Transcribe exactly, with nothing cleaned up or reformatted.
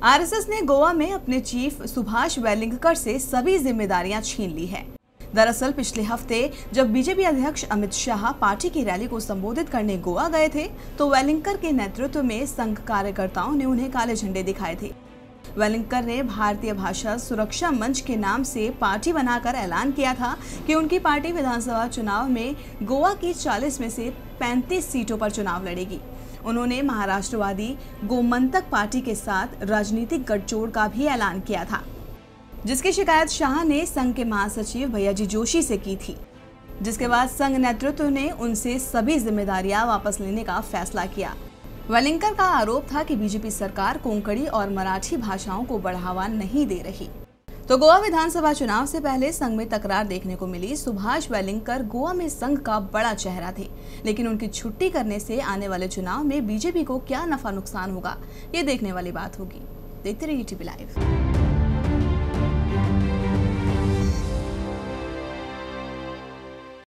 RSS ने गोवा में अपने चीफ सुभाष वेलिंगकर से सभी जिम्मेदारियां छीन ली है। दरअसल पिछले हफ्ते जब बीजेपी अध्यक्ष अमित शाह पार्टी की रैली को संबोधित करने गोवा गए थे, तो वेलिंगकर के नेतृत्व में संघ कार्यकर्ताओं ने उन्हें काले झंडे दिखाए थे। वेलिंगकर ने भारतीय भाषा सुरक्षा मंच के नाम से पार्टी बनाकर ऐलान किया था कि उनकी पार्टी विधानसभा चुनाव में गोवा की चालीस में से पैंतीस सीटों पर चुनाव लड़ेगी। उन्होंने महाराष्ट्रवादी गोमंतक पार्टी के साथ राजनीतिक गठजोड़ का भी ऐलान किया था, जिसकी शिकायत शाह ने संघ के महासचिव भैयाजी जोशी से की थी, जिसके बाद संघ नेतृत्व ने उनसे सभी जिम्मेदारियां वापस लेने का फैसला किया। वेलिंगकर का आरोप था कि बीजेपी सरकार कोंकणी और मराठी भाषाओं को बढ़ावा नहीं दे रही। तो गोवा विधानसभा चुनाव से पहले संघ में तकरार देखने को मिली। सुभाष वेलिंगकर गोवा में संघ का बड़ा चेहरा थे, लेकिन उनकी छुट्टी करने से आने वाले चुनाव में बीजेपी को क्या नफा नुकसान होगा, ये देखने वाली बात होगी। देखते रहिए टीवी लाइव।